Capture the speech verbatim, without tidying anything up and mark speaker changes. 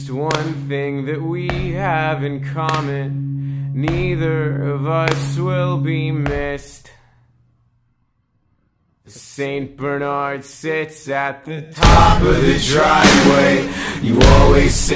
Speaker 1: One thing that we have in common, neither of us will be missed. Saint Bernard sits at the top of the driveway. You always say